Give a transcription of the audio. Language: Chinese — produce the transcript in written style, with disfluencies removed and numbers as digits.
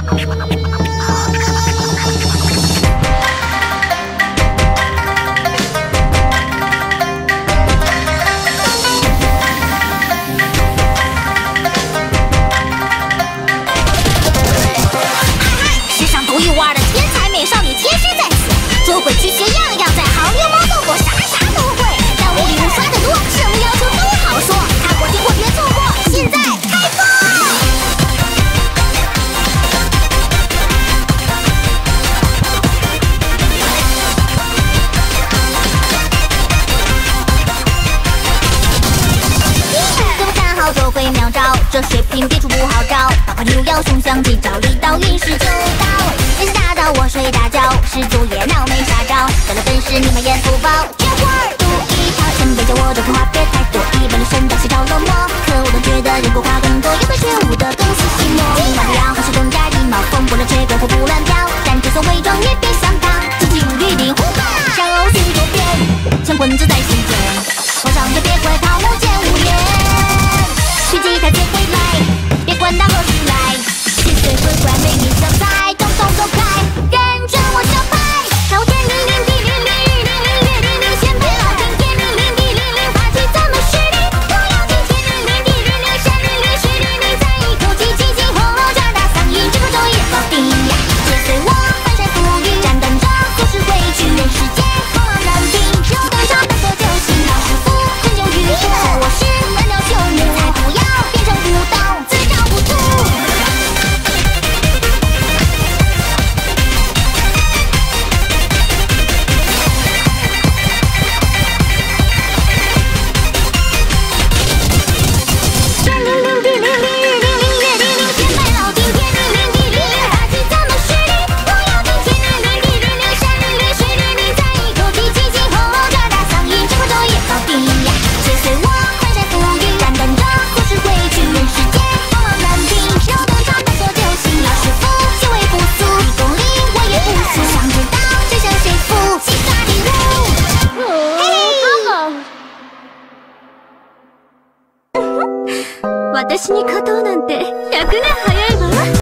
世上独一无二的天才美少女天师在此，捉鬼驱邪样样在，好流氓斗过啥都会。但无理无刷的多，什么要求都好说。看过听过别错过，现在开播！怎么看好就会妙招，这水平别处不好找。八卦六爻凶相吉，照一刀运势就到。人是大刀，我睡大觉，始祖也闹没啥招。得了本事你们也不报，这会儿赌一场，前辈教我这空话别太多，一本的神道写着冷漠。可我总觉得人过话更多，有的觉悟的更是心魔。明白的要还是更加礼貌，风不能吹鬼火不乱飘。但就算伪装也别想当，自己绿林虎豹。山偶须多变，乾坤自在心间。皇上就别怪桃木剑无言，去吉他接回来，别管它何时来。七岁鬼怪没你小菜，动动走开，跟着我小拍。朝天灵灵地灵灵，日灵灵月灵灵，先辈老天天灵灵地灵灵，发起咱们势力。我要天天灵灵地灵灵，山灵灵水灵灵，再一口气气进红楼加大嗓音，这个咒也搞定呀！跟随我翻山覆雨，战斗着做事回去，人世间风浪难平，只有登场大色就行。老师傅成就于我，我是蓝鸟救母，才不要变成古董，自找不出。山灵灵地灵灵，日灵灵月灵灵，先辈老天天灵灵地灵灵，发起咱们势力。我要天天灵灵地灵灵，山灵灵水灵灵，再一口气气进红楼加大嗓音，这个咒也搞定呀！跟随我翻山覆雨，战斗着做事回去，人世间风浪难平，只要登场大错就行。老师傅行为不俗，一公里我也不俗，想知道谁胜谁负，七杀地路。嘿嘿。私に勝とうなんて100年早